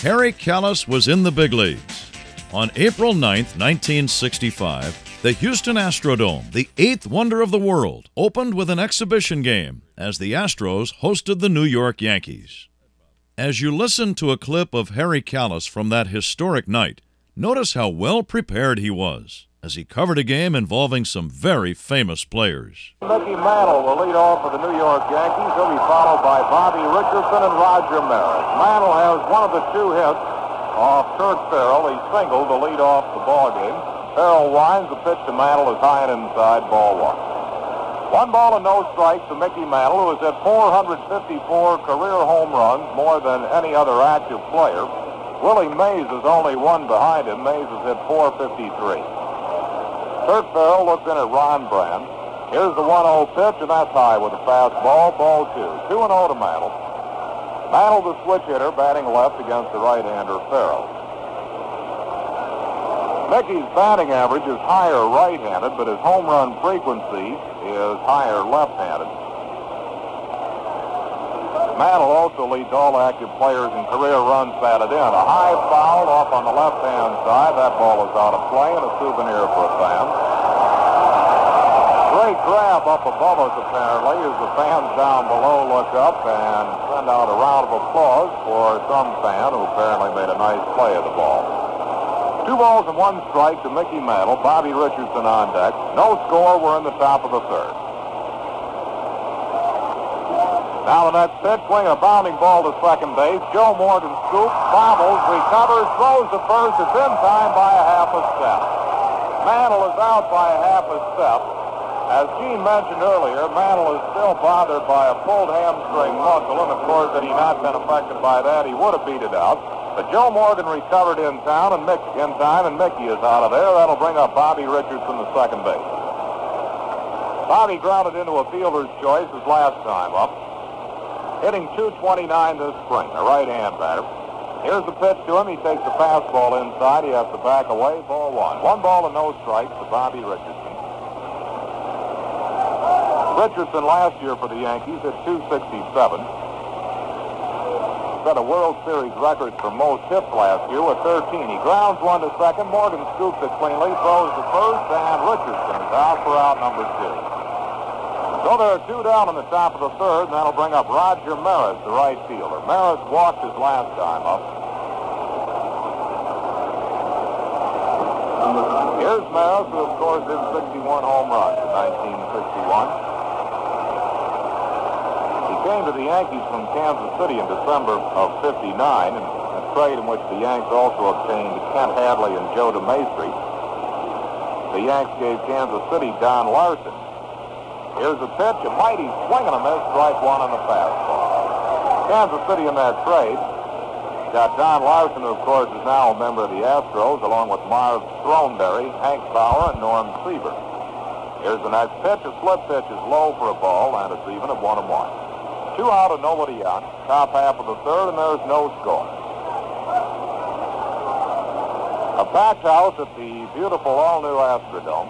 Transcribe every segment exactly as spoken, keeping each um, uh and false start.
Harry Kalas was in the big leagues. On April ninth, nineteen sixty-five, the Houston Astrodome, the eighth wonder of the world, opened with an exhibition game as the Astros hosted the New York Yankees. As you listen to a clip of Harry Kalas from that historic night, notice how well prepared he was as he covered a game involving some very famous players. Mickey Mantle will lead off for the New York Yankees. He'll be followed by Bobby Richardson and Roger Maris. Mantle has one of the two hits off Kurt Farrell. He singled to lead off the ball game. Farrell winds, the pitch to Mantle is high and inside, ball one. One ball and no strikes to Mickey Mantle, who has hit four hundred fifty-four career home runs, more than any other active player. Willie Mays is only one behind him. Mays has hit four fifty-three. Kurt Farrell looks in at Ron Brand. Here's the one oh pitch, and that's high with a fastball, ball two. two and oh to Mantle. Mantle, the switch hitter, batting left against the right-hander Farrell. Mickey's batting average is higher right-handed, but his home run frequency is higher left-handed. Mantle also leads all active players in career runs batted in. A high foul off on the left-hand side. That ball is out of play and a souvenir for a fan. Great grab up above us, apparently, as the fans down below look up and send out a round of applause for some fan who apparently made a nice play of the ball. Two balls and one strike to Mickey Mantle. Bobby Richardson on deck. No score. We're in the top of the third. Now the next pitch, swinging a bounding ball to second base. Joe Morgan scoops, bobbles, recovers, throws to first. It's in time by a half a step. Mantle is out by a half a step. As Gene mentioned earlier, Mantle is still bothered by a pulled hamstring muscle, and of course, had he not been affected by that, he would have beat it out. But Joe Morgan recovered in town and Mick in time, and Mickey is out of there. That'll bring up Bobby Richardson to second base. Bobby grounded into a fielder's choice his last time up, hitting two twenty-nine this spring, a right-hand batter. Here's the pitch to him. He takes the fastball inside. He has to back away. Ball one. One ball and no strikes to Bobby Richardson. Richardson last year for the Yankees hit two sixty-seven. Set a World Series record for most hits last year with thirteen. He grounds one to second. Morgan scoops it cleanly, throws to first, and Richardson is out for out number two. So there are two down in the top of the third, and that'll bring up Roger Maris, the right fielder. Maris walked his last time up. Here's Maris, who of course hit sixty-one home runs in nineteen sixty-one. Came to the Yankees from Kansas City in December of fifty-nine, and a trade in which the Yanks also obtained Kent Hadley and Joe DeMaestri. The Yanks gave Kansas City Don Larson. Here's a pitch, a mighty swing and a miss, strike one on the fastball. Kansas City in that trade got Don Larson, who of course is now a member of the Astros, along with Marv Throneberry, Hank Bauer, and Norm Siebert. Here's the next pitch. A slip pitch is low for a ball, and it's even at one and one. Two out and nobody on. Top half of the third, and there's no score. A packed house at the beautiful all-new Astrodome.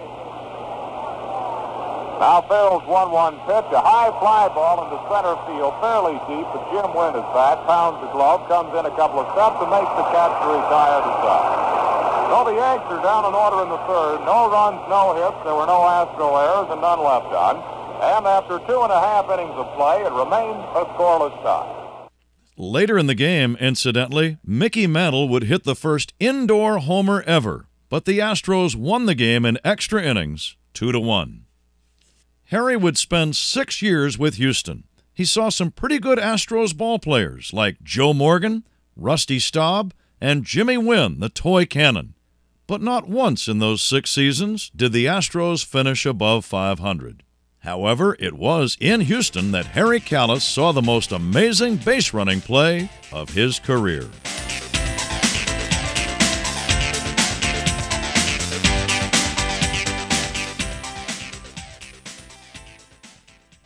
Now Farrell's one one pitch, a high fly ball into center field, fairly deep, but Jim Wynn is back, pounds the glove, comes in a couple of steps, and makes the catch to retire the side. So the Yanks are down in order in the third. No runs, no hits. There were no Astro errors and none left on. And after two and a half innings of play, it remained a scoreless tie. Later in the game, incidentally, Mickey Mantle would hit the first indoor homer ever, but the Astros won the game in extra innings, two to one. Harry would spend six years with Houston. He saw some pretty good Astros ballplayers like Joe Morgan, Rusty Staub, and Jimmy Wynn, the toy cannon. But not once in those six seasons did the Astros finish above five hundred. However, it was in Houston that Harry Kalas saw the most amazing base running play of his career.